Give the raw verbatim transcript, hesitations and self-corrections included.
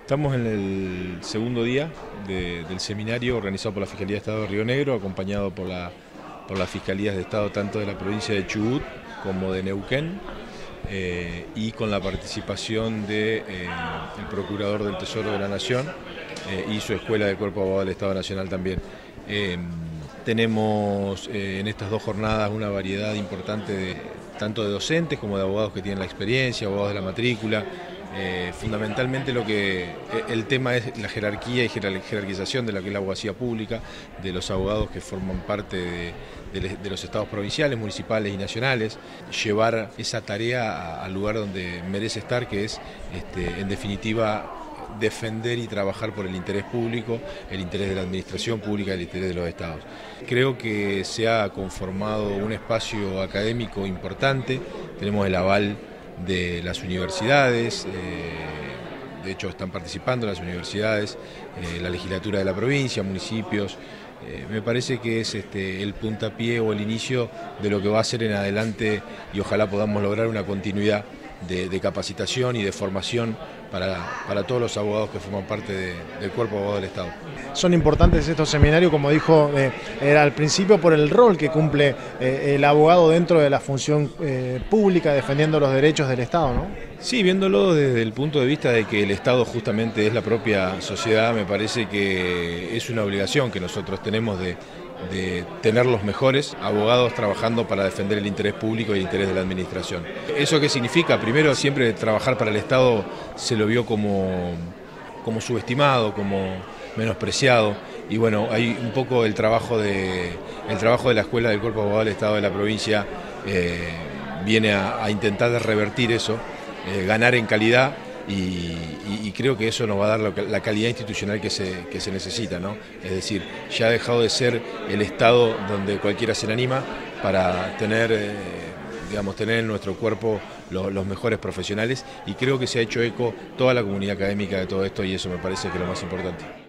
Estamos en el segundo día de, del seminario organizado por la Fiscalía de Estado de Río Negro, acompañado por, la, por las Fiscalías de Estado tanto de la provincia de Chubut como de Neuquén, eh, y con la participación del de, eh, el Procurador del Tesoro de la Nación eh, y su Escuela de Cuerpo de Abogados del Estado Nacional también. Eh, tenemos eh, en estas dos jornadas una variedad importante de, tanto de docentes como de abogados que tienen la experiencia, abogados de la matrícula. Eh, fundamentalmente lo que el tema es la jerarquía y jerarquización de la que es la abogacía pública, de los abogados que forman parte de, de, de los estados provinciales, municipales y nacionales, llevar esa tarea al lugar donde merece estar, que es este, en definitiva defender y trabajar por el interés público, el interés de la administración pública, el interés de los estados. Creo que se ha conformado un espacio académico importante, tenemos el aval de las universidades, eh, de hecho están participando las universidades, eh, la legislatura de la provincia, municipios. Eh, me parece que es este, el puntapié o el inicio de lo que va a ser en adelante y ojalá podamos lograr una continuidad de, de capacitación y de formación para, para todos los abogados que forman parte de, del cuerpo de abogados del Estado. Son importantes estos seminarios, como dijo eh, era al principio, por el rol que cumple eh, el abogado dentro de la función eh, pública, defendiendo los derechos del Estado, ¿no? Sí, viéndolo desde el punto de vista de que el Estado justamente es la propia sociedad, me parece que es una obligación que nosotros tenemos de, de tener los mejores abogados trabajando para defender el interés público y el interés de la administración. ¿Eso qué significa? Primero, siempre trabajar para el Estado se lo vio como, como subestimado, como menospreciado, y bueno, hay un poco el trabajo de, el trabajo de la Escuela del Cuerpo de Abogados del Estado de la provincia eh, viene a, a intentar revertir eso, eh, ganar en calidad, y, y, y creo que eso nos va a dar la, la calidad institucional que se, que se necesita, ¿no? Es decir, ya ha dejado de ser el Estado donde cualquiera se le anima para tener, eh, digamos, tener en nuestro cuerpo los, los mejores profesionales, y creo que se ha hecho eco toda la comunidad académica de todo esto, y eso me parece que es lo más importante.